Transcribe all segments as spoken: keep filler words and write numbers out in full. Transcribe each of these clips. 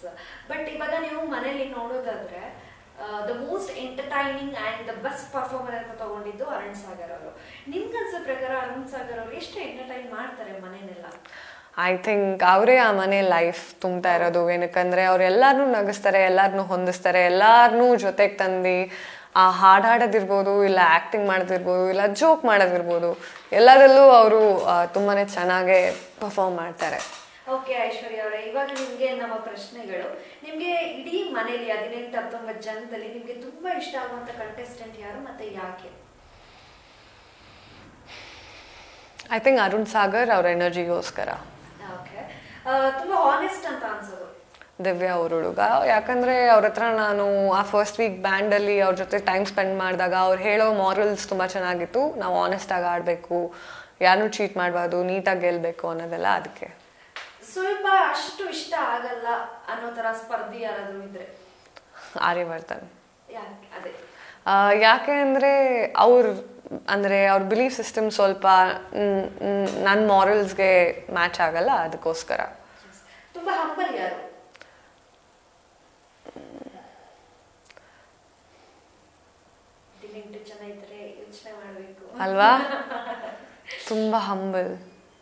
But ಇವಾಗ ನೀವು ಮನೇಲಿ ನೋಡೋದಾದ್ರೆ the most entertaining and the best performer ಅಂತ ತಗೊಂಡಿದ್ದು ಅರುಣ್ ಸಾಗರ್ ಅವರು. ನಿಮ್ಗೆ ಅನ್ಸೋ ಪ್ರಕಾರ ಅರುಣ್ ಸಾಗರ್ ಅವರು ಎಷ್ಟು ಎಂಟರ್ಟೈನ್ ಮಾಡ್ತಾರೆ ಮನೇನೆಲ್ಲ? ಐ ಥಿಂಕ್ ಅವರೇ ಆ ಮನೆ ಲೈಫ್ ತುಂಬ್ತಾ ಇರೋದು. ಏನಕ್ಕಂದರೆ ಅವ್ರು ಎಲ್ಲರನ್ನೂ ನಗಿಸ್ತಾರೆ, ಎಲ್ಲರನ್ನೂ ಹೊಂದಿಸ್ತಾರೆ, ಎಲ್ಲರನ್ನೂ ಜೊತೆಗೆ ತಂದು ಆ ಹಾಡು ಹಾಡೋದಿರ್ಬೋದು, ಇಲ್ಲ ಆ್ಯಕ್ಟಿಂಗ್ ಮಾಡೋದಿರ್ಬೋದು, ಇಲ್ಲ ಜೋಕ್ ಮಾಡೋದಿರ್ಬೋದು, ಎಲ್ಲದರಲ್ಲೂ ಅವರು ತುಂಬಾ ಚೆನ್ನಾಗೇ ಪರ್ಫಾರ್ಮ್ ಮಾಡ್ತಾರೆ. ಓಕೆ ಐಶ್ವರ್ಯ ಅವರೇ, ಇವಾಗ ನಿಮಗೆ ನಮ್ಮ ಪ್ರಶ್ನೆಗಳು. ನಿಮಗೆ ಇಡೀ ಮನೇಲಿ ಹದಿನೆಂಟು ಹತ್ತೊಂಬತ್ತು ಜನದಲ್ಲಿ ನಿಮಗೆ ತುಂಬ ಇಷ್ಟ ಆಗುವಂಥ ಕಂಟೆಸ್ಟೆಂಟ್ ಯಾರು ಮತ್ತು ಯಾಕೆ? ಐ ಥಿಂಕ್ ಅರುಣ್ ಸಾಗರ್ ಅವ್ರ ಎನರ್ಜಿಗೋಸ್ಕರ. ಓಕೆ, ತುಂಬ ಹಾನೆಸ್ಟ್ ಅಂತ ಅನ್ಸೋದು ದಿವ್ಯಾ ಉರುಡುಗ. ಯಾಕಂದರೆ ಅವ್ರ ಹತ್ರ ನಾನು ಆ ಫಸ್ಟ್ ವೀಕ್ ಬ್ಯಾಂಡಲ್ಲಿ ಅವ್ರ ಜೊತೆ ಟೈಮ್ ಸ್ಪೆಂಡ್ ಮಾಡಿದಾಗ ಅವ್ರು ಹೇಳೋ ಮಾರಲ್ಸ್ ತುಂಬ ಚೆನ್ನಾಗಿತ್ತು. ನಾವು ಆನೆಸ್ಟಾಗಿ ಆಡಬೇಕು, ಯಾರನ್ನೂ ಚೀಟ್ ಮಾಡಬಾರ್ದು, ನೀಟಾಗಿ ಗೆಲ್ಲಬೇಕು ಅನ್ನೋದೆಲ್ಲ. ಅದಕ್ಕೆ ಸ್ವಲ್ಪ ಅಷ್ಟು ಇಷ್ಟ ಆಗಲ್ಲ ಅನ್ನೋ ಥರ ಸ್ಪರ್ಧಿ ಯಾರಾದರೂ ಇದ್ರೆ? ಆರ್ಯವರ್ಧನ್. ಅದೇ ಯಾಕೆ ಅಂದರೆ ಅವ್ರ ಅಂದರೆ ಅವ್ರ ಬಿಲೀಫ್ ಸಿಸ್ಟಮ್ ಸ್ವಲ್ಪ ನನ್ನ ಮಾರಲ್ಸ್ಗೆ ಮ್ಯಾಚ್ ಆಗಲ್ಲ, ಅದಕ್ಕೋಸ್ಕರ. ತುಂಬ ಹಂಬಲ್ ಯಾರು? ಜನ ಇದ್ರೆ ಯೋಚನೆ ಮಾಡಬೇಕು ಅಲ್ವಾ? ತುಂಬ ಹಂಬಲ್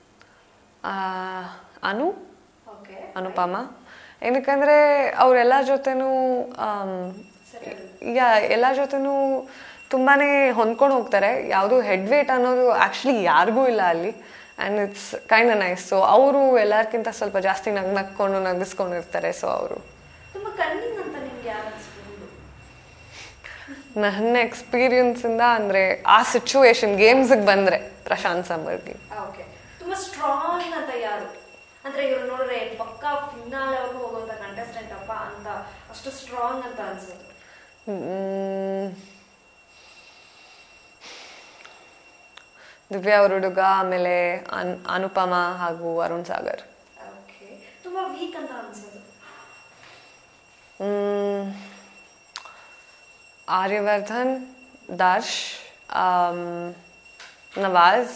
ಅನು ಅನುಪಮ. ಏನಕ್ಕಂದರೆ ಅವರೆಲ್ಲರ ಜೊತೆನೂ ಈಗ ಎಲ್ಲರ ಜೊತೆನೂ ತುಂಬಾ ಹೊಂದ್ಕೊಂಡು ಹೋಗ್ತಾರೆ. ಯಾವುದು ಹೆಡ್ ವೇಟ್ ಅನ್ನೋದು ಆ್ಯಕ್ಚುಲಿ ಯಾರಿಗೂ ಇಲ್ಲ ಅಲ್ಲಿ. And it's kind nice. So ಅವರು ಎಲ್ಲರಿಗಿಂತ ಸ್ವಲ್ಪ ಜಾಸ್ತಿ ನಗ್ ನಕ್ಕೊಂಡು ನಗಿಸ್ಕೊಂಡಿರ್ತಾರೆ. ಸೊ ಅವರು ನನ್ನ ಎಕ್ಸ್ಪೀರಿಯನ್ಸಿಂದ ಅಂದರೆ ಆ ಸಿಚುವೇಶನ್ ಗೇಮ್ಸ್ಗೆ ಬಂದರೆ ಪ್ರಶಾಂತ್ ಸಂಬರ್ಗಿ. ಓಕೆ, ತುಂಬ ಸ್ಟ್ರಾಂಗ್ ಅಂತ ಯಾರು ಅಂದರೆ ಇವ್ರು ನೋಡ್ರೆ ಪಕ್ಕಾ ಫಿನಾಲೆವರೆಗೂ ಹೋಗುವಂಥ ಕಂಟೆಸ್ಟೆಂಟ್ ಅಪ್ಪ ಅಂತ ಅಷ್ಟು ಸ್ಟ್ರಾಂಗ್ ಅಂತ ಅನ್ಸೋದು? ದಿವ್ಯಾ ಉರುಡುಗ, ಆಮೇಲೆ ಅನ್ ಅನುಪಮ ಹಾಗೂ ಅರುಣ್ ಸಾಗರ್. ಓಕೆ, ತುಂಬ ವೀಕ್ ಅಂತ ಅನ್ಸೋದು? ಆರ್ಯವರ್ಧನ್, ದರ್ಶ್, ನವಾಜ್.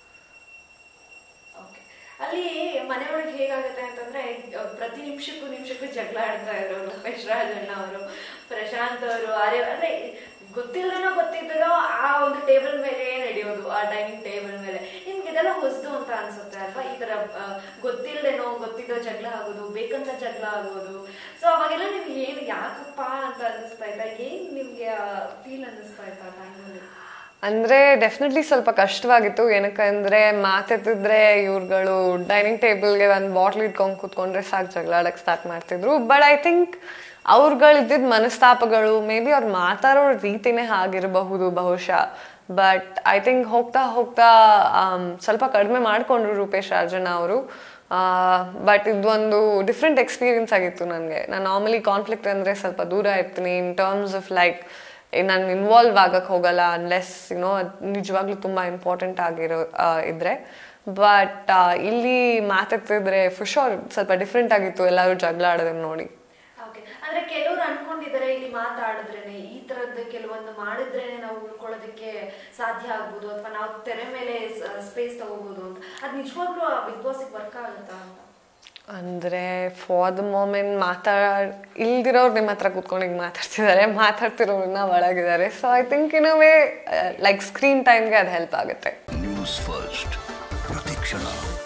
ಅಲ್ಲಿ ಮನೆಯೊಳಗೆ ಹೇಗಾಗುತ್ತೆ ಅಂತಂದ್ರೆ ಪ್ರತಿ ನಿಮಿಷಕ್ಕೂ ನಿಮಿಷಕ್ಕೂ ಜಗಳ ಆಡ್ತಾ ಇದ್ರು ರೂಪೇಶ್ ರಾಜಣ್ಣ ಅವರು, ಪ್ರಶಾಂತ್ ಅವರು, ಆರ್ಯ ಅಂದ್ರೆ ಗೊತ್ತಿಲ್ಲದೇನೋ ಗೊತ್ತಿದ್ದನೋ ಆ ಒಂದು ಟೇಬಲ್ ಮೇಲೆ ನಡೆಯೋದು, ಆ ಡೈನಿಂಗ್ ಟೇಬಲ್ ಮೇಲೆ. ನಿಮ್ಗೆ ಇದೆಲ್ಲ ಹೊಸದು ಅಂತ ಅನ್ಸುತ್ತೆ ಅಲ್ವಾ? ಈ ತರ ಗೊತ್ತಿಲ್ಲದೇನೋ ಗೊತ್ತಿದ್ದೋ ಜಗಳ ಆಗೋದು, ಬೇಕಂತ ಜಗಳ ಆಗೋದು. ಸೊ ಅವಾಗೆಲ್ಲ ನಿಮ್ಗೆ ಏನು ಯಾಕಪ್ಪ ಅಂತ ಅನ್ನಿಸ್ತಾ ಇತ್ತ? ಏನ್ ನಿಮ್ಗೆ ಫೀಲ್ ಅನ್ನಿಸ್ತಾ ಇತ್ತ ಆ ಟೈಮಲ್ಲಿ? ಅಂದರೆ ಡೆಫಿನೆಟ್ಲಿ ಸ್ವಲ್ಪ ಕಷ್ಟವಾಗಿತ್ತು. ಏನಕ್ಕಂದರೆ ಮಾತೆತ್ತಿದ್ರೆ ಇವ್ರುಗಳು ಡೈನಿಂಗ್ ಟೇಬಲ್ಗೆ ಒಂದು ಬಾಟ್ಲ್ ಇಟ್ಕೊಂಡು ಕೂತ್ಕೊಂಡ್ರೆ ಸಾಕು ಜಗಳ ಆಡೋಕ್ಕೆ ಸ್ಟಾರ್ಟ್ ಮಾಡ್ತಿದ್ರು. ಬಟ್ ಐ ಥಿಂಕ್ ಅವ್ರುಗಳಿದ್ದಿದ್ದ ಮನಸ್ತಾಪಗಳು ಮೇ ಬಿ ಅವ್ರು ಮಾತಾಡೋ ರೀತಿನೇ ಆಗಿರಬಹುದು ಬಹುಶಃ. ಬಟ್ ಐ ಥಿಂಕ್ ಹೋಗ್ತಾ ಹೋಗ್ತಾ ಸ್ವಲ್ಪ ಕಡಿಮೆ ಮಾಡಿಕೊಂಡ್ರು ರೂಪೇಶ್ ರಾಜಣ್ಣ ಅವರು. ಬಟ್ ಇದೊಂದು ಡಿಫ್ರೆಂಟ್ ಎಕ್ಸ್ಪೀರಿಯನ್ಸ್ ಆಗಿತ್ತು ನನಗೆ. ನಾನು ನಾರ್ಮಲಿ ಕಾನ್ಫ್ಲಿಕ್ಟ್ ಅಂದರೆ ಸ್ವಲ್ಪ ದೂರ ಇರ್ತೀನಿ. ಇನ್ ಟರ್ಮ್ಸ್ ಆಫ್ ಲೈಕ್ ನಾನು ಇನ್ವಾಲ್ವ್ ಆಗಕ್ಕೆ ಹೋಗಲ್ಲ ಅನ್ಲೆಸ್ ಯುನೋ ನಿಜವಾಗ್ಲೂ ತುಂಬ ಇಂಪಾರ್ಟೆಂಟ್ ಆಗಿರೋ ಇದ್ರೆ. ಬಟ್ ಇಲ್ಲಿ ಮಾತಾಡ್ತಿದ್ರೆ ಫಾರ್ ಶೋರ್ ಸ್ವಲ್ಪ ಡಿಫ್ರೆಂಟ್ ಆಗಿತ್ತು ಎಲ್ಲರೂ ಜಗಳ ಆಡೋದನ್ನ ನೋಡಿ. ಅಂದ್ರೆ ಕೆಲವರು ಅನ್ಕೊಂಡಿದ್ದಾರೆ ಇಲ್ಲಿ ಮಾತಾಡಿದ್ರೇನೆ ಈ ತರದ್ದು ಕೆಲವೊಂದು ಮಾಡಿದ್ರೇನೆ ನಾವು ಉಳ್ಕೊಳ್ಳೋದಕ್ಕೆ ಸಾಧ್ಯ ಆಗ್ಬೋದು, ಅಥವಾ ನಾವು ತೆರೆ ಮೇಲೆ ಸ್ಪೇಸ್ ತಗೋಬಹುದು ಅಂತ. ಅದು ನಿಜವಾಗ್ಲೂ ಬಿಗ್ ಬಾಸ್ ವರ್ಕ್ ಆಗುತ್ತಾ ಅಂತ? ಅಂದರೆ ಫಾರ್ ದ ಮೊಮೆಂಟ್ ಮಾತಾಡ್ ಇಲ್ದಿರೋರು ನಿಮ್ಮ ಹತ್ರ ಕೂತ್ಕೊಂಡು ಹಿಂಗೆ ಮಾತಾಡ್ತಿದ್ದಾರೆ, ಮಾತಾಡ್ತಿರೋರನ್ನ ಒಳಗಿದ್ದಾರೆ. So I think in a way like screen ಟೈಮ್ಗೆ ಅದು ಹೆಲ್ಪ್ ಆಗುತ್ತೆ. ನ್ಯೂಸ್ ಫಸ್ಟ್ ಪ್ರತಿಕ್ಷಣ.